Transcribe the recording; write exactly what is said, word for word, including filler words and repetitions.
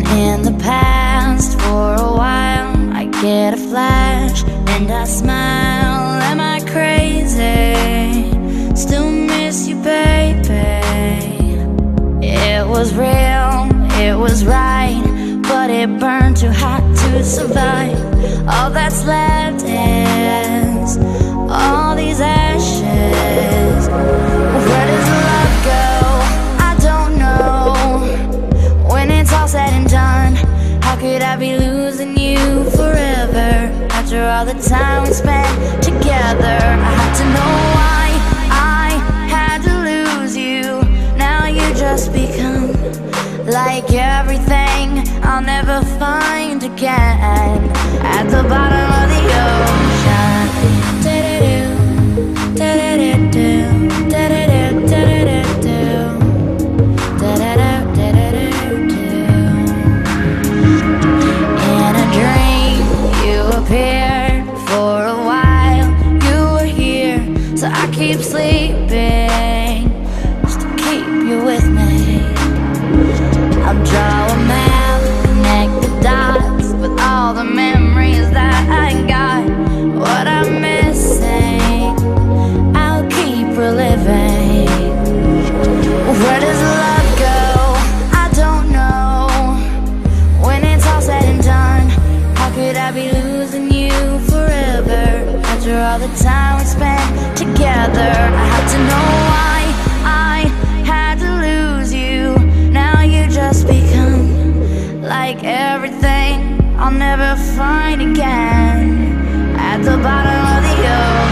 In the past, for a while, I get a flash and I smile. Am I crazy? Still miss you, baby. It was real, it was right, but it burned too hot to survive. All that's left is all these ashes. Where does love go? I don't know. When it's all said and done, how could I be losing you forever? After all the time we spent together, I have to know why I had to lose you. Now you just become like everything I'll never find again. At the bottom of the ocean. Da-da-do, da-da-do, da-da-do, da-da-do, da-da-do, da-da-do. In a dream, you appeared for a while. You were here, so I keep sleeping just to keep you with me. I'll draw a map, connect the dots with all the memories that I got. What I'm missing, I'll keep reliving. Where does love go? I don't know. When it's all said and done, how could I be losing you forever? After all the time we spent together, I have to know why I had to lose you. Now you just become like everything I'll never find again. At the bottom of the ocean.